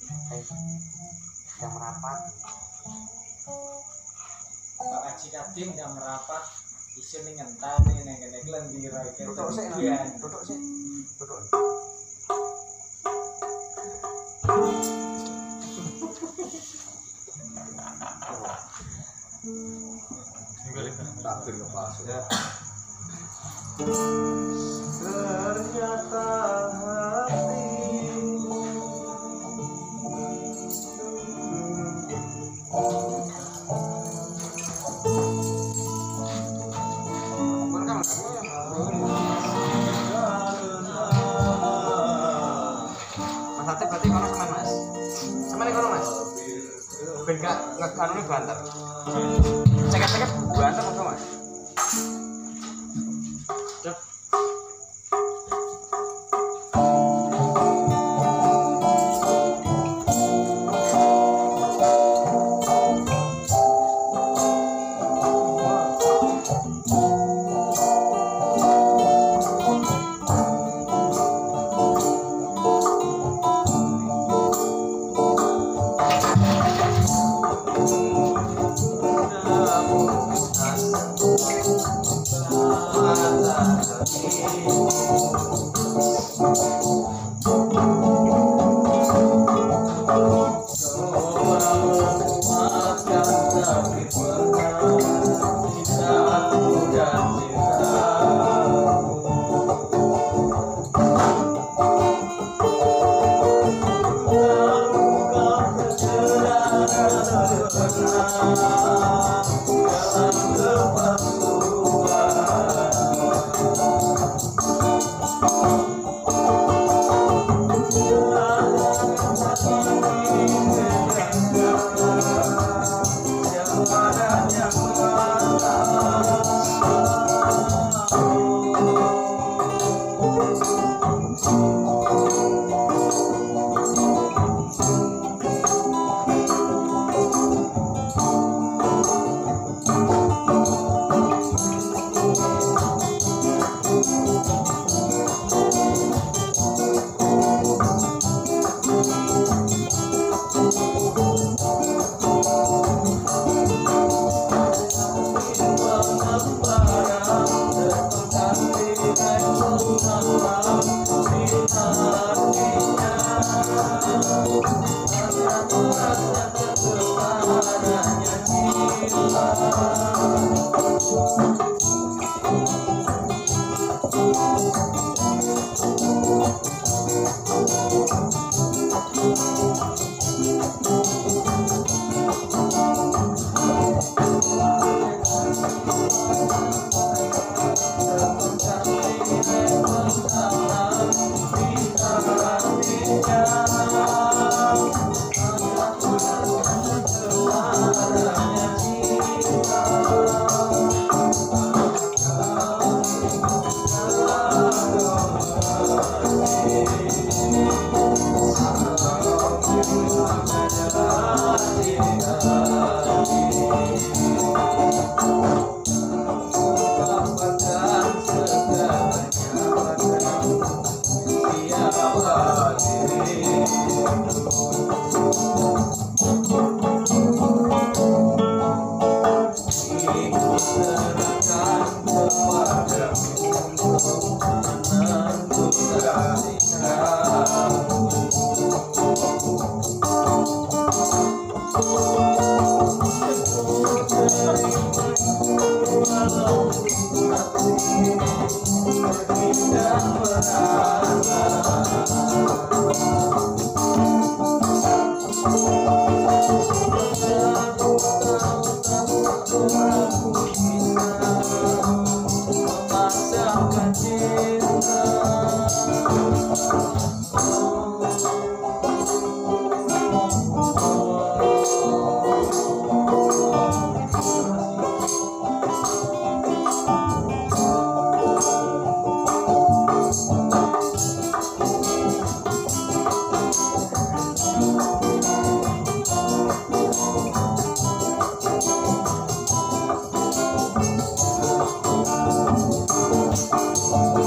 Jam rapat. Pak Haji Kadim jam rapat isu ning ngenteni ning kene glendira iki. Duduk sik, duduk sik. Duduk. Takbir ke pas ya. Ternyata hati Mas Atip berarti kono sama Mas. Sama nih kono Mas. Ben gak ngekanune banter. Ceket-ceket banter apa Mas?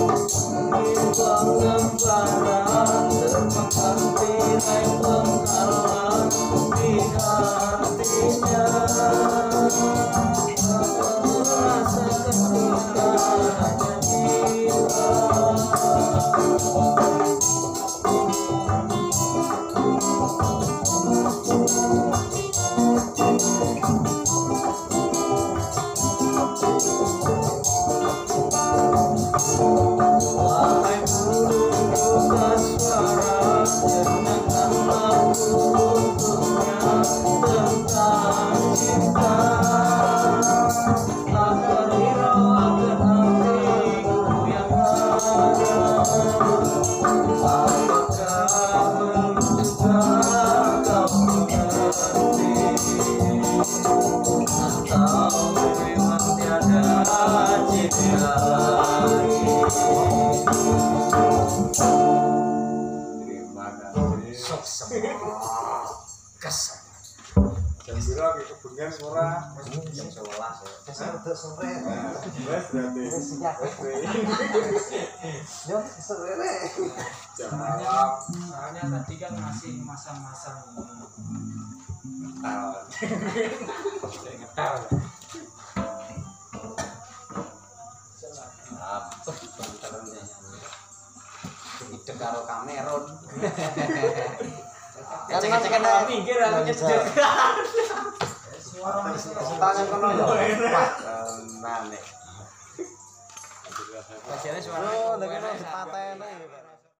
Pengembara terpakar tirai pengkar Kesel. Jam piro iki kebengen ora? Jam 11 ya. Udah sore. Wes berarti. Yo sore. Jam malam. Soalnya tadi kan masih masang-masang Tahun. ngetel. Ide karo Kamerun. Kan Cek-cekan kan minggir aku cedek. Suara tangan kono yo. Wah, Nah, nek. Bajane suara. oh, lagi no patene.